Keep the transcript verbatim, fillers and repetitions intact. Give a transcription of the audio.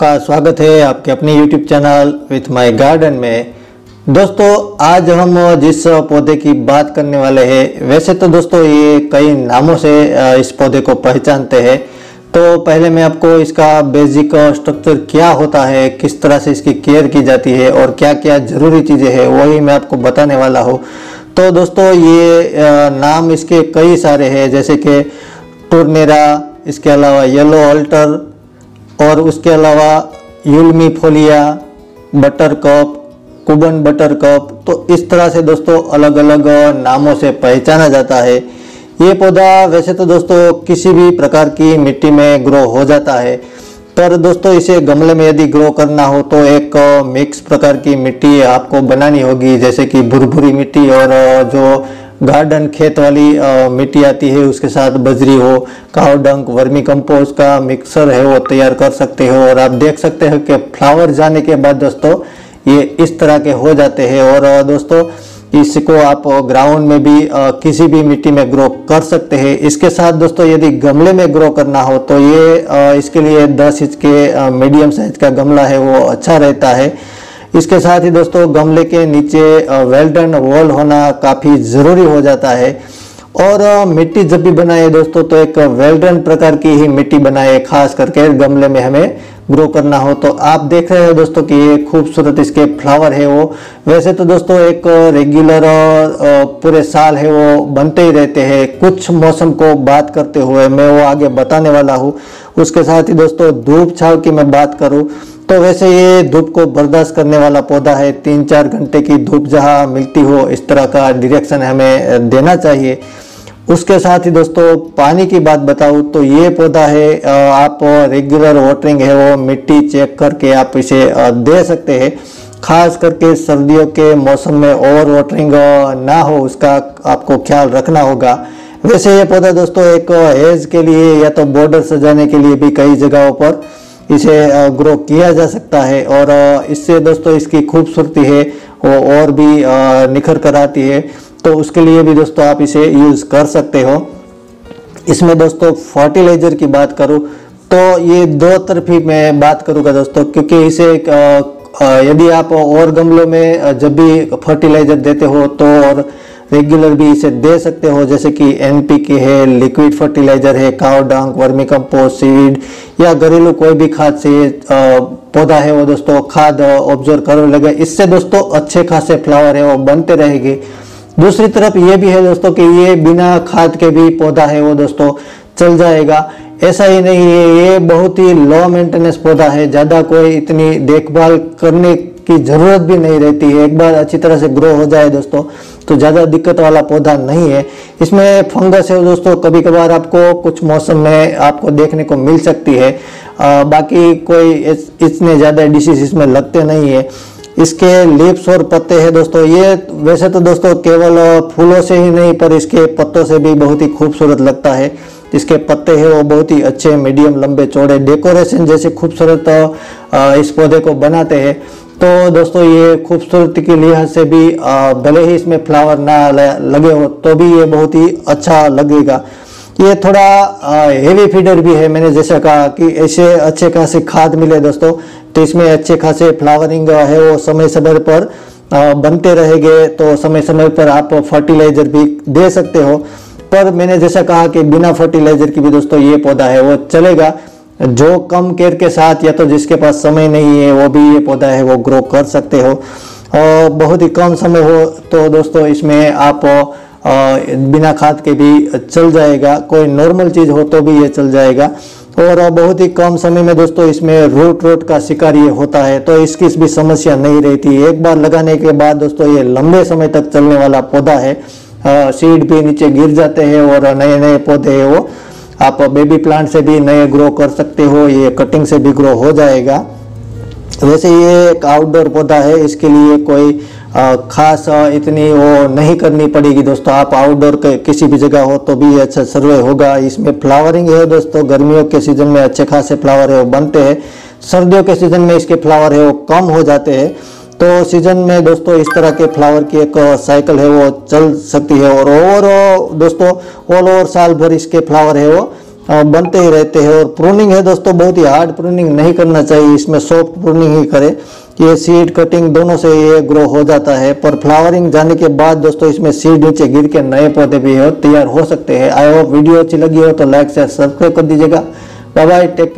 आपका स्वागत है आपके अपने YouTube channel with my garden में। दोस्तों आज हम जिस पौधे की बात करने वाले हैं, वैसे तो दोस्तों ये कई नामों से इस पौधे को पहचानते हैं। तो पहले मैं आपको इसका बेसिक स्ट्रक्चर क्या होता है, किस तरह से इसकी केयर की जाती है और क्या क्या ज़रूरी चीज़ें हैं वही मैं आपको बताने वाला हूँ। तो दोस्तों ये नाम इसके कई सारे हैं, जैसे कि टूर्नेरा, इसके अलावा येलो अल्टर और उसके अलावा ulmifolia, buttercup, Cuban buttercup. तो इस तरह से दोस्तों अलग अलग नामों से पहचाना जाता है। ये पौधा वैसे तो दोस्तों किसी भी प्रकार की मिट्टी में ग्रो हो जाता है, पर दोस्तों इसे गमले में यदि ग्रो करना हो तो एक मिक्स प्रकार की मिट्टी आपको बनानी होगी, जैसे कि भुरभुरी मिट्टी और जो गार्डन खेत वाली मिट्टी आती है उसके साथ बजरी हो, काव डंक, वर्मी कंपोस्ट का मिक्सर है वो तैयार कर सकते हो। और आप देख सकते हो कि फ्लावर जाने के बाद दोस्तों ये इस तरह के हो जाते हैं। और दोस्तों इसको आप ग्राउंड में भी किसी भी मिट्टी में ग्रो कर सकते हैं। इसके साथ दोस्तों यदि गमले में ग्रो करना हो तो ये इसके लिए दस इंच के मीडियम साइज का गमला है वो अच्छा रहता है। इसके साथ ही दोस्तों गमले के नीचे वेल्डन वॉल होना काफ़ी ज़रूरी हो जाता है। और मिट्टी जब भी बनाए दोस्तों तो एक वेल्डन प्रकार की ही मिट्टी बनाए, खास करके गमले में हमें ग्रो करना हो। तो आप देख रहे हो दोस्तों कि ये खूबसूरत इसके फ्लावर है वो वैसे तो दोस्तों एक रेगुलर पूरे साल है वो बनते ही रहते हैं। कुछ मौसम को बात करते हुए मैं वो आगे बताने वाला हूँ। उसके साथ ही दोस्तों धूप छांव की मैं बात करूँ तो वैसे ये धूप को बर्दाश्त करने वाला पौधा है। तीन चार घंटे की धूप जहाँ मिलती हो इस तरह का डायरेक्शन हमें देना चाहिए। उसके साथ ही दोस्तों पानी की बात बताऊँ तो ये पौधा है, आप रेगुलर वाटरिंग है वो मिट्टी चेक करके आप इसे दे सकते हैं। खास करके सर्दियों के मौसम में ओवर वाटरिंग ना हो उसका आपको ख्याल रखना होगा। वैसे ये पौधा दोस्तों एक हेज के लिए या तो बॉर्डर सजाने के लिए भी कई जगहों पर इसे ग्रो किया जा सकता है और इससे दोस्तों इसकी खूबसूरती है वो और भी निखर कर आती है। तो उसके लिए भी दोस्तों आप इसे यूज़ कर सकते हो। इसमें दोस्तों फर्टिलाइज़र की बात करूँ तो ये दो तरफी मैं बात करूँगा दोस्तों, क्योंकि इसे यदि आप और गमलों में जब भी फर्टिलाइज़र देते हो तो और रेगुलर भी इसे दे सकते हो, जैसे कि एन पी के है, लिक्विड फर्टिलाइजर है, काव डंक, वर्मी कंपोस्ट, सीड या घरेलू कोई भी खाद से पौधा है वो दोस्तों खाद ऑब्जर्व कर लगे। इससे दोस्तों अच्छे खासे फ्लावर है वो बनते रहेंगे। दूसरी तरफ ये भी है दोस्तों कि ये बिना खाद के भी पौधा है वो दोस्तों चल जाएगा। ऐसा ही नहीं है, ये बहुत ही लो मेंटेनेंस पौधा है, ज़्यादा कोई इतनी देखभाल करने की ज़रूरत भी नहीं रहती है। एक बार अच्छी तरह से ग्रो हो जाए दोस्तों तो ज़्यादा दिक्कत वाला पौधा नहीं है। इसमें फंगस है दोस्तों, कभी कभार आपको कुछ मौसम में आपको देखने को मिल सकती है, आ, बाकी कोई इतने ज़्यादा डिसीज इसमें लगते नहीं है। इसके लीव्स और पत्ते हैं दोस्तों, ये वैसे तो दोस्तों केवल फूलों से ही नहीं पर इसके पत्तों से भी बहुत ही खूबसूरत लगता है। इसके पत्ते हैं वो बहुत ही अच्छे मीडियम लंबे चौड़े डेकोरेशन जैसे खूबसूरत इस पौधे को बनाते हैं। तो दोस्तों ये खूबसूरती के लिहाज से भी भले ही इसमें फ्लावर ना लगे हो तो भी ये बहुत ही अच्छा लगेगा। ये थोड़ा हेवी फीडर भी है, मैंने जैसा कहा कि ऐसे अच्छे खासे खाद मिले दोस्तों तो इसमें अच्छे खासे फ्लावरिंग है वो समय समय पर बनते रहेंगे। तो समय समय पर आप फर्टिलाइजर भी दे सकते हो, पर मैंने जैसा कहा कि बिना फर्टिलाइजर की भी दोस्तों ये पौधा है वो चलेगा। जो कम केयर के साथ या तो जिसके पास समय नहीं है वो भी ये पौधा है वो ग्रो कर सकते हो। और बहुत ही कम समय हो तो दोस्तों इसमें आप बिना खाद के भी चल जाएगा, कोई नॉर्मल चीज़ हो तो भी ये चल जाएगा। और बहुत ही कम समय में दोस्तों इसमें रूट रोट का शिकार ये होता है तो इसकी भी समस्या नहीं रहती। एक बार लगाने के बाद दोस्तों ये लंबे समय तक चलने वाला पौधा है। सीड भी नीचे गिर जाते हैं और नए नए पौधे हैं वो आप बेबी प्लांट से भी नए ग्रो कर सकते हो, ये कटिंग से भी ग्रो हो जाएगा। वैसे ये एक आउटडोर पौधा है, इसके लिए कोई खास इतनी वो नहीं करनी पड़ेगी दोस्तों। आप आउटडोर के किसी भी जगह हो तो भी अच्छा सर्वे होगा। इसमें फ्लावरिंग है दोस्तों, गर्मियों के सीजन में अच्छे खासे फ्लावर है वो बनते हैं, सर्दियों के सीजन में इसके फ्लावर है वो कम हो जाते हैं। तो सीजन में दोस्तों इस तरह के फ्लावर की एक साइकिल है वो चल सकती है और ओवर दोस्तों ऑल ओवर साल भर इसके फ्लावर है वो बनते ही रहते हैं। और प्रूनिंग है दोस्तों, बहुत ही हार्ड प्रूनिंग नहीं करना चाहिए, इसमें सॉफ्ट प्रूनिंग ही करें। ये सीड कटिंग दोनों से ये ग्रो हो जाता है। पर फ्लावरिंग जाने के बाद दोस्तों इसमें सीड नीचे गिर के नए पौधे भी हो तैयार हो सकते हैं। आई होप वीडियो अच्छी लगी हो तो लाइक शेयर सब्सक्राइब कर दीजिएगा। Bye bye, take